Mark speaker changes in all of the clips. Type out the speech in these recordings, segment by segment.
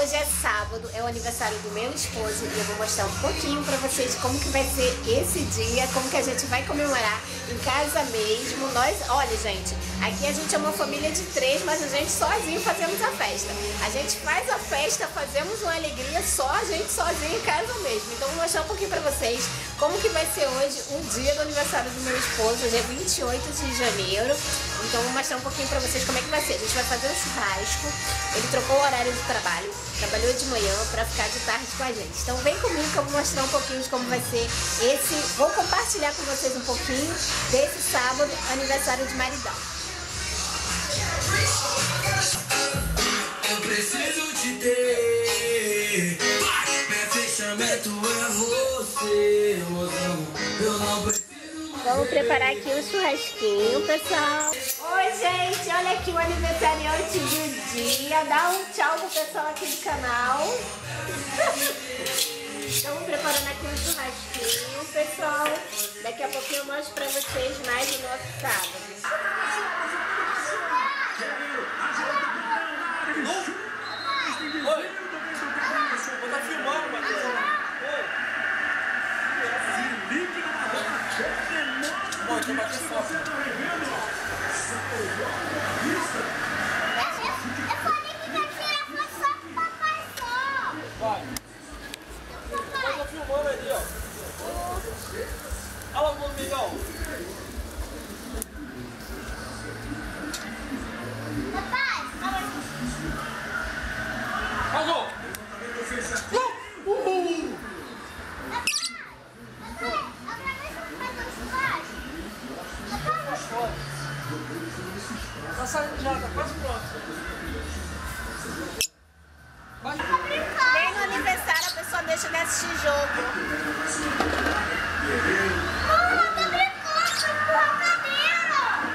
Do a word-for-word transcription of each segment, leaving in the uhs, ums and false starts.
Speaker 1: Hoje é sábado, é o aniversário do meu esposo e eu vou mostrar um pouquinho pra vocês como que vai ser esse dia, como que a gente vai comemorar em casa mesmo. Nós, olha gente, aqui a gente é uma família de três, mas a gente sozinho fazemos a festa. A gente faz a festa, fazemos uma alegria só a gente sozinho em casa mesmo. Então vou mostrar um pouquinho pra vocês como que vai ser hoje um dia do aniversário do meu esposo. Hoje é vinte e oito de janeiro. Então vou mostrar um pouquinho pra vocês como é que vai ser. A gente vai fazer um churrasco. Ele trocou o horário de trabalho, trabalhou de manhã pra ficar de tarde com a gente. Então vem comigo que eu vou mostrar um pouquinho de como vai ser esse... Vou compartilhar com vocês um pouquinho desse sábado, aniversário de maridão.
Speaker 2: Eu preciso te ter. Meu fechamento é você, mozão. Eu não preciso.
Speaker 1: Vamos preparar aqui o churrasquinho, pessoal. Oi, gente, olha aqui o aniversariante do dia. Dá um tchau pro pessoal aqui do canal. Estamos preparando aqui um churrasquinho, pessoal. Daqui a pouquinho eu mostro pra vocês mais do nosso sábado.
Speaker 3: Oi! Eu tô filmando, Matheus. Bom, deixa eu bater foto.
Speaker 4: Eu falei que vai tirar foto só com o papai só.
Speaker 3: Vai. Eu tô filmando ali, ó. Olha lá o Miguel.
Speaker 4: Papai,
Speaker 3: Pagou! Uhul! Tá saindo já, tá quase pronto. Vai.
Speaker 1: Nem no aniversário a pessoa deixa de assistir jogo.
Speaker 4: Mama, tá brincando com a cadeira.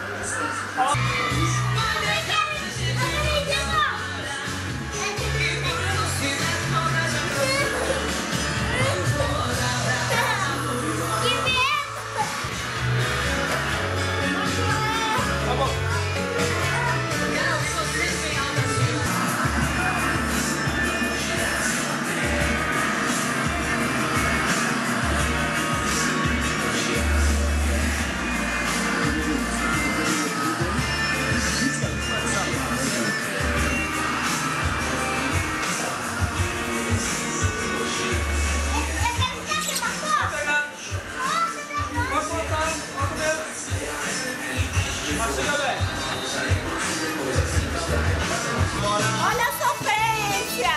Speaker 1: Olha a sofrência!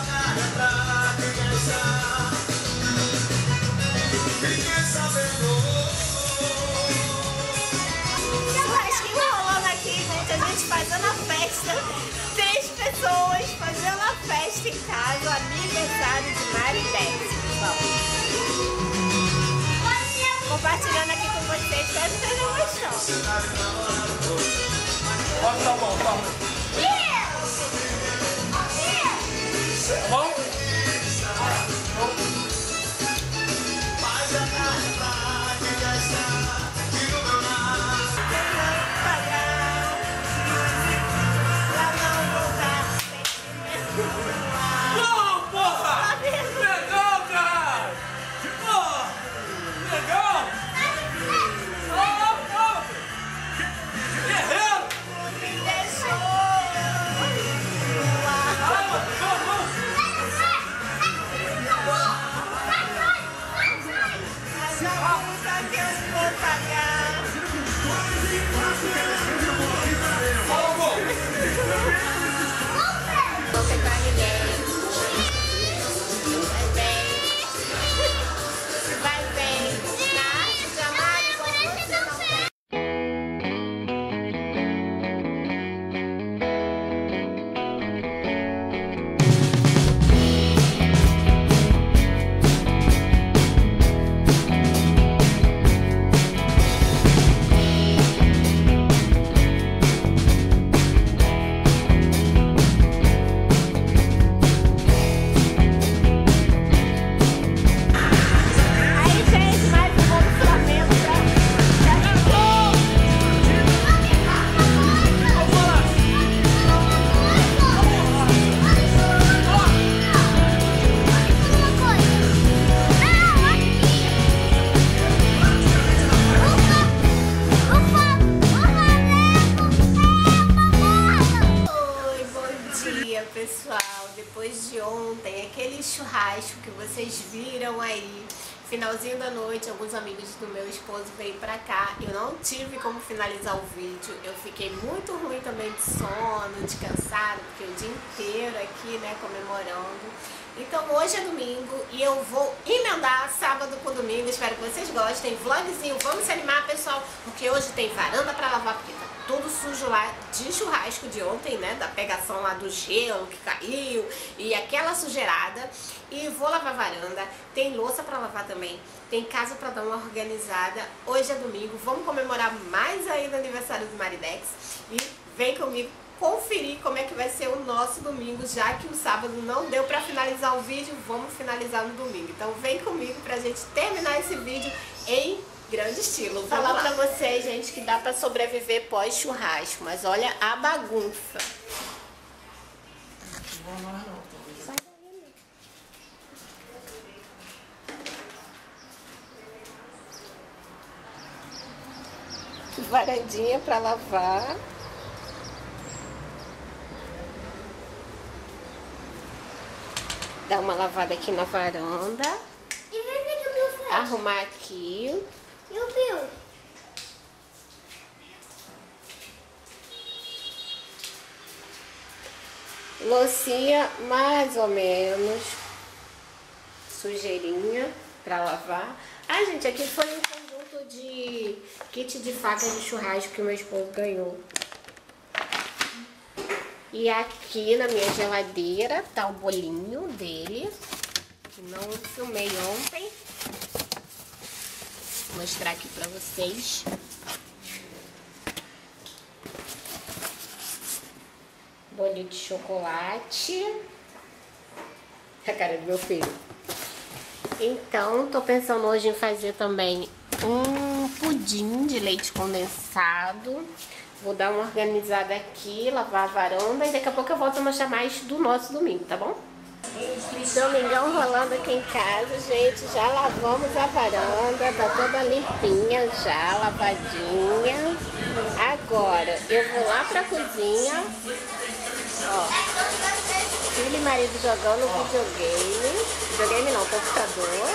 Speaker 1: Churrasquinho rolando aqui, gente. A gente fazendo a festa. Três pessoas fazendo a festa em casa. O aniversário de Maridete, pessoal. Compartilhando aqui com vocês. Espero que estejam gostando.
Speaker 3: Pode dar a mão, tá? Tá bom? Não, porra! Legal, cara! Porra! Legal! Oh, oh.
Speaker 1: pessoal, depois de ontem, aquele churrasco que vocês viram aí, finalzinho da noite, alguns amigos do meu esposo veio pra cá, eu não tive como finalizar o vídeo, eu fiquei muito ruim também de sono, de cansado, porque o dia inteiro aqui, né, comemorando. Então hoje é domingo e eu vou emendar sábado com domingo, espero que vocês gostem, vlogzinho, vamos se animar, pessoal, porque hoje tem varanda pra lavar, porque tá tudo sujo lá de churrasco de ontem, né, da pegação lá do gelo que caiu e aquela sujeirada. E vou lavar a varanda, tem louça pra lavar também, tem casa pra dar uma organizada. Hoje é domingo, vamos comemorar mais ainda o aniversário do Maridex e vem comigo conferir como é que vai ser o nosso domingo, já que o sábado não deu pra finalizar o vídeo, vamos finalizar no domingo. Então vem comigo pra gente terminar esse vídeo em grande estilo. Vou falar pra vocês, gente, que dá pra sobreviver pós-churrasco, mas olha a bagunça. Varandinha pra lavar. Dar uma lavada aqui na varanda.
Speaker 4: E vem ver o meu filho.
Speaker 1: Arrumar aqui.
Speaker 4: E o Bill?
Speaker 1: Loucinha mais ou menos. Sujeirinha pra lavar. Ah, gente, aqui foi um conjunto de kit de facas de churrasco que meu esposo ganhou. E aqui na minha geladeira tá o bolinho dele, que não filmei ontem. Vou mostrar aqui pra vocês. Bolinho de chocolate. A cara do meu filho. Então, tô pensando hoje em fazer também um pudim de leite condensado. Vou dar uma organizada aqui, lavar a varanda e daqui a pouco eu volto a mostrar mais do nosso domingo, tá bom? Domingão rolando aqui em casa, gente. Já lavamos a varanda, tá toda limpinha já, lavadinha. Agora eu vou lá pra cozinha. Ó, filho e marido jogando videogame. Videogame não, computador.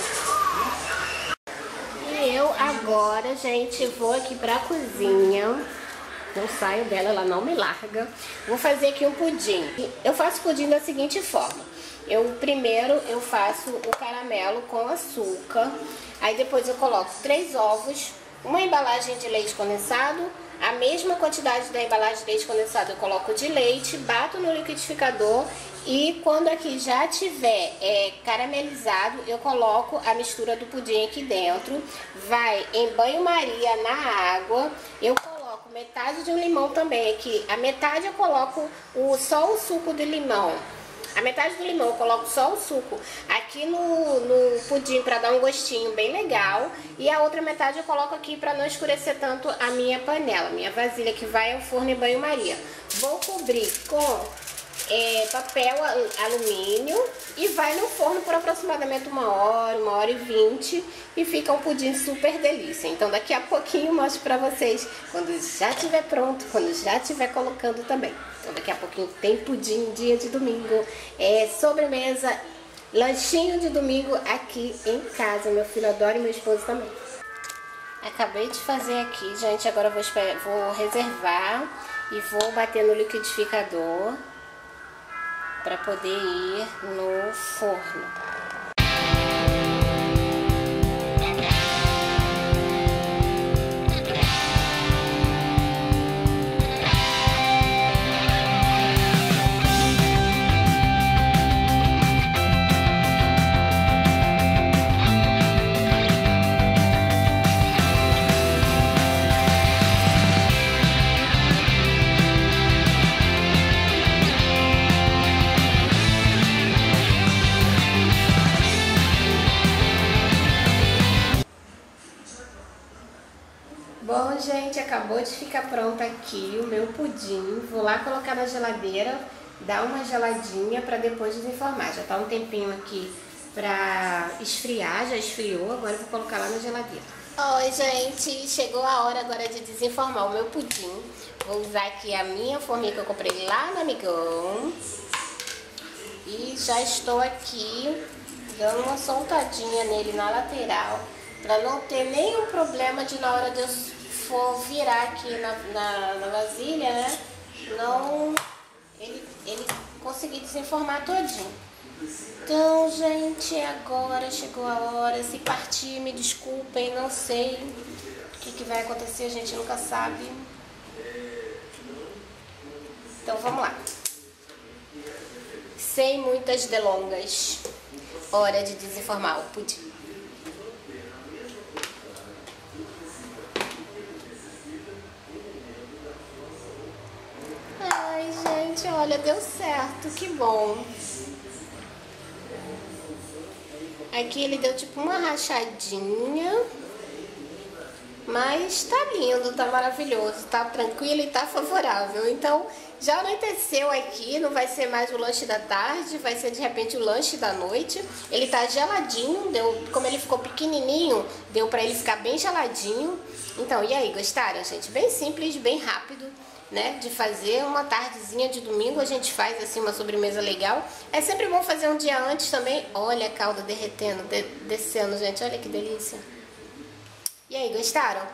Speaker 1: E eu agora, gente, vou aqui pra cozinha. Não saio dela, ela não me larga. Vou fazer aqui um pudim. Eu faço pudim da seguinte forma. Eu primeiro eu faço o caramelo com açúcar. Aí depois eu coloco três ovos, uma embalagem de leite condensado, a mesma quantidade da embalagem de leite condensado eu coloco de leite, bato no liquidificador e quando aqui já tiver é, caramelizado, eu coloco a mistura do pudim aqui dentro. Vai em banho-maria na água. Eu coloco metade de um limão também aqui. A metade eu coloco o, só o suco do limão. A metade do limão eu coloco só o suco aqui no, no pudim para dar um gostinho bem legal. E a outra metade eu coloco aqui para não escurecer tanto a minha panela, minha vasilha que vai ao forno em banho-maria. Vou cobrir com é, papel alumínio e vai no forno por aproximadamente uma hora, uma hora e vinte e fica um pudim super delícia. Então daqui a pouquinho eu mostro pra vocês quando já estiver pronto, quando já estiver colocando também. Então daqui a pouquinho tem pudim dia de domingo, é sobremesa, lanchinho de domingo aqui em casa. Meu filho adora e meu esposo também. Acabei de fazer aqui, gente, agora eu vou, esperar, vou reservar e vou bater no liquidificador para poder ir no forno. Bom, gente, acabou de ficar pronto aqui o meu pudim. Vou lá colocar na geladeira, dar uma geladinha para depois desenformar. Já tá um tempinho aqui pra esfriar, já esfriou, agora eu vou colocar lá na geladeira. Oi, gente, chegou a hora agora de desenformar o meu pudim. Vou usar aqui a minha forminha que eu comprei lá no Amigão. E já estou aqui dando uma soltadinha nele na lateral, para não ter nenhum problema de na hora de eu for virar aqui na, na, na vasilha, né? Não ele, ele conseguir desenformar todinho. Então, gente, agora chegou a hora. Se partir, me desculpem, não sei o que, que vai acontecer, a gente nunca sabe. Então, vamos lá. Sem muitas delongas, hora de desenformar o pudim. Ai, gente, olha, deu certo, que bom. Aqui ele deu tipo uma rachadinha, mas tá lindo, tá maravilhoso, tá tranquilo e tá favorável. Então já anoiteceu aqui, não vai ser mais o lanche da tarde, vai ser de repente o lanche da noite. Ele tá geladinho, deu, como ele ficou pequenininho, deu pra ele ficar bem geladinho. Então, e aí, gostaram, gente? Bem simples, bem rápido, né, de fazer. Uma tardezinha de domingo a gente faz assim uma sobremesa legal. É sempre bom fazer um dia antes também. Olha a calda derretendo, de, descendo, gente, olha que delícia. E aí, gostaram?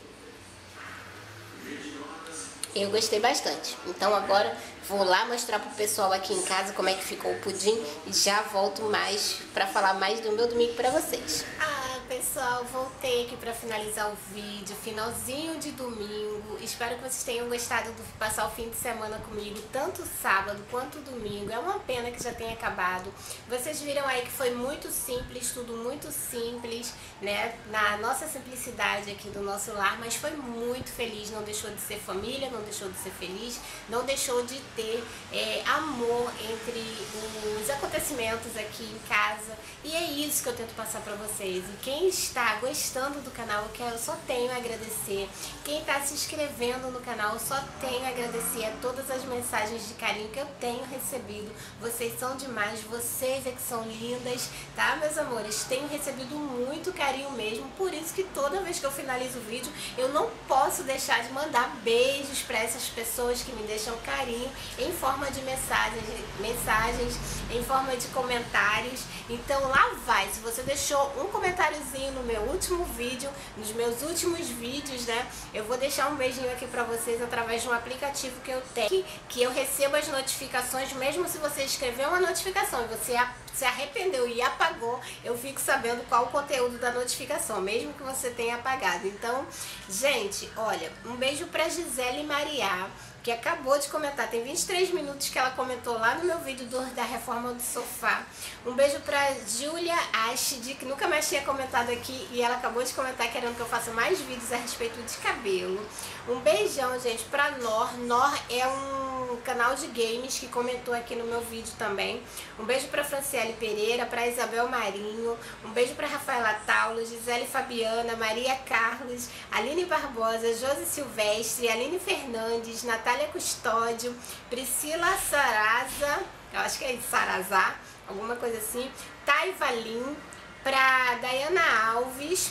Speaker 1: Eu gostei bastante. Então agora vou lá mostrar pro pessoal aqui em casa como é que ficou o pudim e já volto mais pra falar mais do meu domingo pra vocês. Ah, pessoal, voltei aqui pra finalizar o vídeo, finalzinho de domingo. Espero que vocês tenham gostado de passar o fim de semana comigo, tanto sábado quanto domingo. É uma pena que já tenha acabado. Vocês viram aí que foi muito simples, tudo muito simples, né? Na nossa simplicidade aqui do nosso lar, mas foi muito feliz, não deixou de ser família, não deixou de ser feliz, não deixou de ter é, amor entre os acontecimentos aqui em casa. E é isso que eu tento passar pra vocês. E quem está gostando do canal, eu só tenho a agradecer. Quem está se inscrevendo no canal, eu só tenho a agradecer a todas as mensagens de carinho que eu tenho recebido. Vocês são demais, vocês é que são lindas, tá, meus amores? Tenho recebido muito carinho mesmo, por isso que toda vez que eu finalizo o vídeo, eu não posso deixar de mandar beijos para essas pessoas que me deixam carinho em forma de mensagens, mensagens, em forma de comentários. Então lá vai, se você deixou um comentáriozinho no meu último vídeo, nos meus últimos vídeos, né, eu vou deixar um beijinho aqui pra vocês através de um aplicativo que eu tenho, que, que eu recebo as notificações, mesmo se você escrever uma notificação e você se arrependeu e apagou, eu fico sabendo qual o conteúdo da notificação, mesmo que você tenha apagado. Então, gente, olha, um beijo pra Gisele Maria, que acabou de comentar, tem vinte e três minutos que ela comentou lá no meu vídeo do, da reforma do sofá. Um beijo pra Júlia Ashid, que nunca mais tinha comentado aqui, e ela acabou de comentar querendo que eu faça mais vídeos a respeito de cabelo. Um beijão, gente, pra Nor. Nor é um canal de games que comentou aqui no meu vídeo também. Um beijo pra Franciele Pereira, pra Isabel Marinho, um beijo pra Rafaela Taulo, Gisele Fabiana, Maria Carlos, Aline Barbosa, Josi Silvestre, Aline Fernandes, Natália Custódio, Priscila Saraza, eu acho que é Sarazá, alguma coisa assim, Thay Valim, pra Dayana Alves,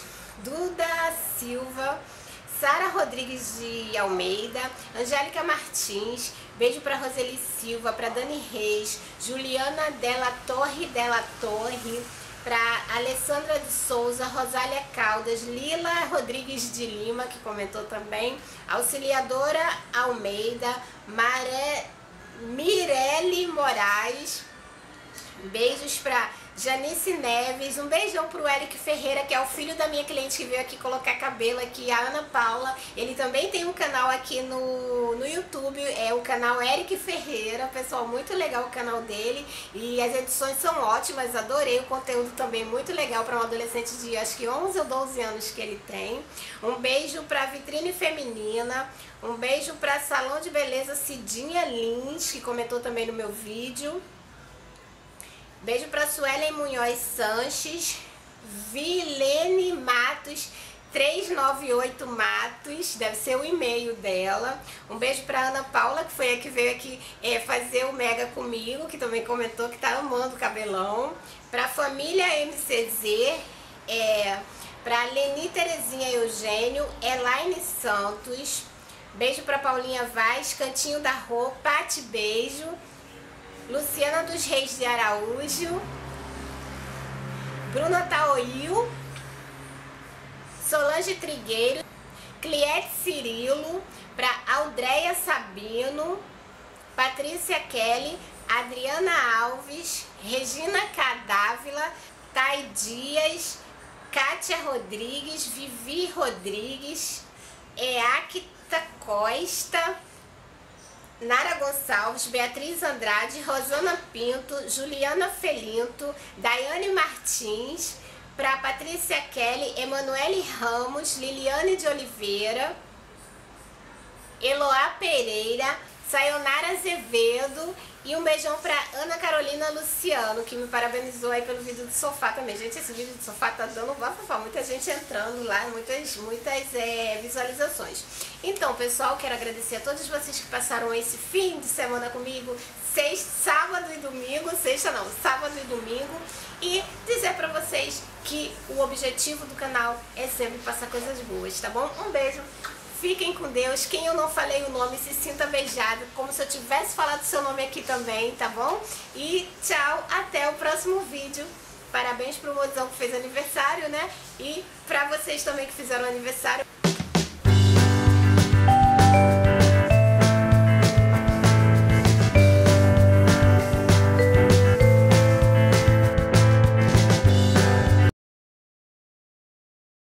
Speaker 1: Duda Silva, Sara Rodrigues de Almeida, Angélica Martins, beijo para Roseli Silva, para Dani Reis, Juliana Della Torre Della Torre, para Alessandra de Souza, Rosália Caldas, Lila Rodrigues de Lima, que comentou também, Auxiliadora Almeida, Maré, Mirelle Moraes, beijos para Janice Neves, um beijão pro Eric Ferreira, que é o filho da minha cliente que veio aqui colocar cabelo aqui, a Ana Paula. Ele também tem um canal aqui no, no YouTube, é o canal Eric Ferreira, pessoal, muito legal o canal dele, e as edições são ótimas, adorei o conteúdo também, muito legal para um adolescente de acho que onze ou doze anos que ele tem. Um beijo pra Vitrine Feminina, um beijo pra Salão de Beleza Cidinha Lins, que comentou também no meu vídeo. Beijo para Suelen Munhoz Sanches, Vilene Matos, trezentos e noventa e oito Matos, deve ser o e-mail dela. Um beijo para Ana Paula, que foi a que veio aqui é, fazer o Mega comigo, que também comentou que tá amando o cabelão. Para a família M C Z, é, para Leni Terezinha Eugênio, Elaine Santos, beijo para Paulinha Vaz, Cantinho da Rô, Pati, beijo. Luciana dos Reis de Araújo, Bruna Taoil, Solange Trigueiro, Cliete Cirilo, para Aldreia Sabino, Patrícia Kelly, Adriana Alves, Regina Cadávila, Thay Dias, Kátia Rodrigues, Vivi Rodrigues, Eacta Costa, Nara Gonçalves, Beatriz Andrade, Rosana Pinto, Juliana Felinto, Daiane Martins, para Patrícia Kelly, Emanuele Ramos, Liliane de Oliveira, Eloá Pereira, Sayonara Azevedo e um beijão para Ana Carolina Luciano, que me parabenizou aí pelo vídeo do sofá também. Gente, esse vídeo do sofá tá dando bafafá, muita gente entrando lá, muitas, muitas é, visualizações. Então, pessoal, quero agradecer a todos vocês que passaram esse fim de semana comigo, sexta, sábado e domingo, sexta não, sábado e domingo, e dizer pra vocês que o objetivo do canal é sempre passar coisas boas, tá bom? Um beijo. Fiquem com Deus. Quem eu não falei o nome, se sinta beijado, como se eu tivesse falado seu nome aqui também, tá bom? E tchau, até o próximo vídeo. Parabéns pro mozão que fez aniversário, né? E pra vocês também que fizeram aniversário.